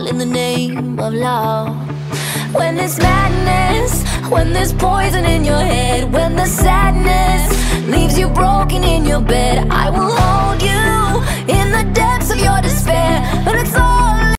all in the name of love. When there's madness, when there's poison in your head, when the sadness leaves you broken in your bed, I will